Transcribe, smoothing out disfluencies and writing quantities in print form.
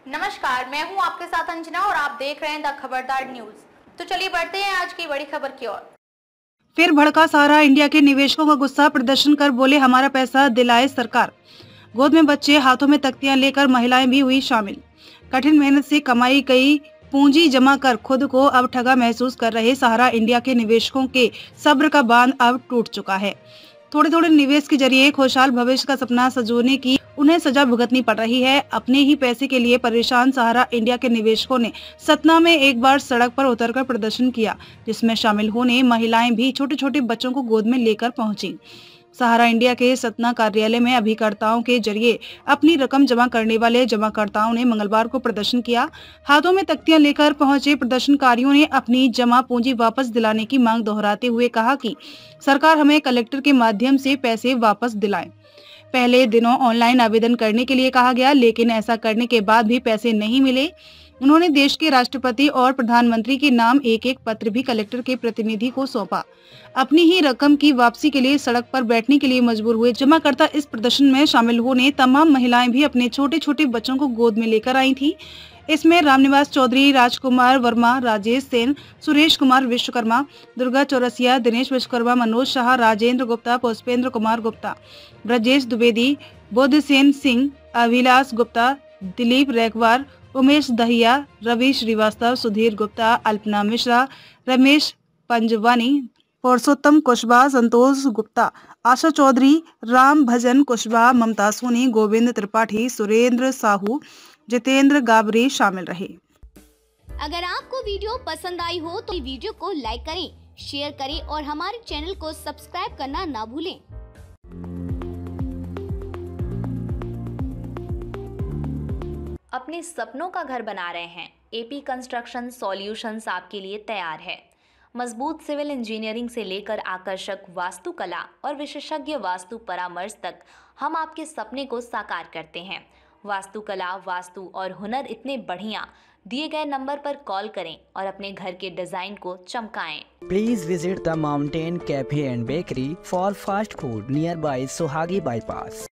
नमस्कार, मैं हूं आपके साथ अंजना और आप देख रहे हैं द खबरदार न्यूज। तो चलिए बढ़ते हैं आज की बड़ी खबर की ओर। फिर भड़का सहारा इंडिया के निवेशकों का गुस्सा, प्रदर्शन कर बोले हमारा पैसा दिलाए सरकार। गोद में बच्चे, हाथों में तख्तियां लेकर महिलाएं भी हुई शामिल। कठिन मेहनत से कमाई गई पूंजी जमा कर खुद को अब ठगा महसूस कर रहे सहारा इंडिया के निवेशकों के सब्र का बांध अब टूट चुका है। थोड़े थोड़े निवेश के जरिए खुशहाल भविष्य का सपना सजोने की उन्हें सजा भुगतनी पड़ रही है। अपने ही पैसे के लिए परेशान सहारा इंडिया के निवेशकों ने सतना में एक बार सड़क पर उतरकर प्रदर्शन किया, जिसमें शामिल होने महिलाएं भी छोटे छोटे बच्चों को गोद में लेकर पहुंची। सहारा इंडिया के सतना कार्यालय में अभिकर्ताओं के जरिए अपनी रकम जमा करने वाले जमाकर्ताओं ने मंगलवार को प्रदर्शन किया। हाथों में तख्तियां लेकर पहुंचे प्रदर्शनकारियों ने अपनी जमा पूंजी वापस दिलाने की मांग दोहराते हुए कहा कि सरकार हमें कलेक्टर के माध्यम से पैसे वापस दिलाए। पहले दिनों ऑनलाइन आवेदन करने के लिए कहा गया, लेकिन ऐसा करने के बाद भी पैसे नहीं मिले। उन्होंने देश के राष्ट्रपति और प्रधानमंत्री के नाम एक एक पत्र भी कलेक्टर के प्रतिनिधि को सौंपा। अपनी ही रकम की वापसी के लिए सड़क पर बैठने के लिए मजबूर हुए जमाकर्ता इस प्रदर्शन में शामिल होने तमाम महिलाएं भी अपने छोटे छोटे बच्चों को गोद में लेकर आई थी। इसमें रामनिवास चौधरी, राजकुमार वर्मा, राजेश सेन, सुरेश कुमार विश्वकर्मा, दुर्गा चौरसिया, दिनेश विश्वकर्मा, मनोज शाह, राजेंद्र गुप्ता, पुष्पेंद्र कुमार गुप्ता, ब्रजेश द्विवेदी, बुद्धसेन सिंह, अभिलाष गुप्ता, दिलीप रेखवार, उमेश दहिया, रवि श्रीवास्तव, सुधीर गुप्ता, अल्पना मिश्रा, रमेश पंजवानी, पुरुषोत्तम कुशवाहा, संतोष गुप्ता, आशा चौधरी, राम भजन कुशवाहा, ममता सोनी, गोविंद त्रिपाठी, सुरेंद्र साहू, जितेंद्र गाबरी शामिल रहे। अगर आपको वीडियो पसंद आई हो तो वीडियो को लाइक करें, शेयर करें और हमारे चैनल को सब्सक्राइब करना ना भूलें। अपने सपनों का घर बना रहे हैं? एपी कंस्ट्रक्शन सॉल्यूशंस आपके लिए तैयार है। मजबूत सिविल इंजीनियरिंग से लेकर आकर्षक वास्तुकला और विशेषज्ञ वास्तु परामर्श तक हम आपके सपने को साकार करते हैं। वास्तुकला, वास्तु और हुनर इतने बढ़िया, दिए गए नंबर पर कॉल करें और अपने घर के डिजाइन को चमकाएं। Please visit the Mountain Cafe and Bakery for fast food nearby Sohagi Bypass.